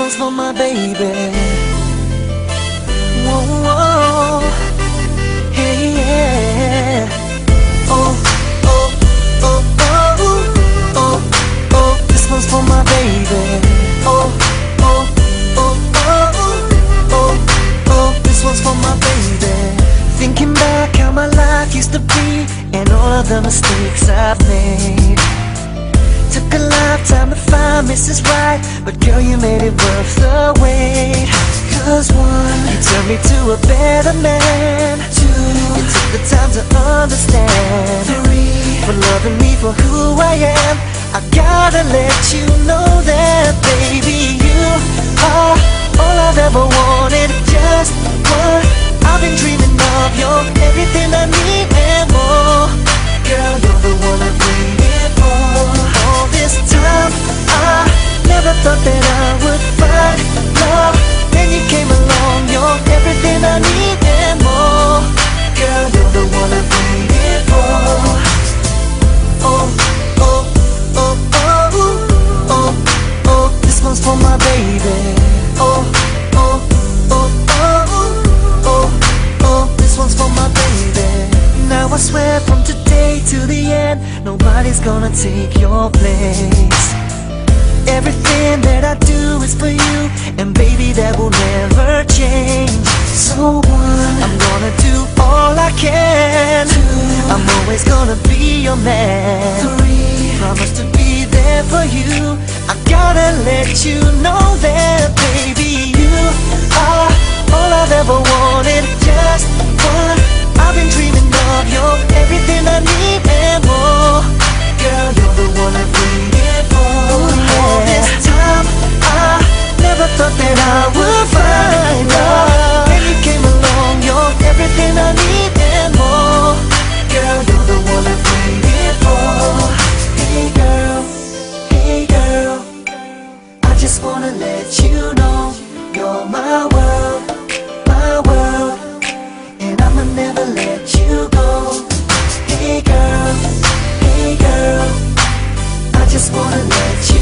one's for my baby. Whoa, whoa. Hey, yeah. Oh, oh, oh, oh, oh, oh. This one's for my baby. Oh, oh, oh, oh, oh, oh. This one's for my baby. Thinking back how my life used to be and all of the mistakes I've made. Took a lifetime to find Mrs. Right, but girl, you made it worth the wait. 'Cause one, you turned me to a better man. Two, you took the time to understand. Three, for loving me for who I am. I gotta let you know that, baby, you are all I've ever wanted. Just one, I've been dreaming of. You're everything I need and more. Girl, you're the one I've waited for. All this time, I never thought that I would find love. Then you came along, you're everything I need and more. Girl, you're the one I've waited for. Oh, oh, oh, oh, oh, oh. This one's for my baby. Oh, oh, oh, oh, oh, oh. This one's for my baby. Now I swear from today to the end, nobody's gonna take your place. Everything that I do is for you, and baby, that will never change. So one, I'm gonna do all I can. Two, I'm always gonna be your man. Three, promise to be there for you. I gotta let you know that, baby, you are all I've ever wanted. Just one, I've been dreaming of. You're everything I need and more. Girl, you're the one I've waited for. All this time, I never thought that I would find love. And you came along, you're everything I need and more. Girl, you're the one I've waited for. Hey girl, hey girl, I just wanna let you know you're my world, and I'ma never let you go. Hey girl, I just wanna let you